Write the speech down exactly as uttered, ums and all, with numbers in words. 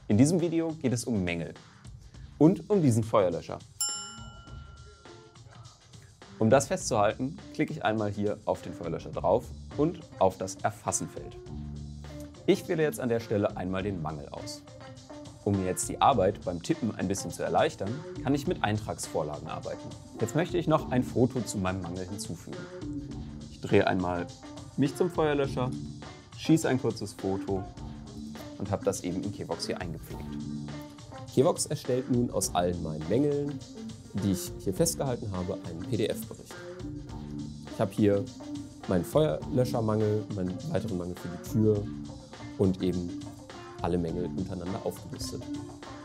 In diesem Video geht es um Mängel und um diesen Feuerlöscher. Um das festzuhalten, klicke ich einmal hier auf den Feuerlöscher drauf und auf das Erfassen-Feld. Ich wähle jetzt an der Stelle einmal den Mangel aus. Um mir jetzt die Arbeit beim Tippen ein bisschen zu erleichtern, kann ich mit Eintragsvorlagen arbeiten. Jetzt möchte ich noch ein Foto zu meinem Mangel hinzufügen. Ich drehe einmal mich zum Feuerlöscher, schieße ein kurzes Foto und habe das eben in Kevox hier eingepflegt. Kevox erstellt nun aus allen meinen Mängeln, die ich hier festgehalten habe, einen P D F-Bericht. Ich habe hier meinen Feuerlöschermangel, meinen weiteren Mangel für die Tür und eben alle Mängel untereinander aufgelistet.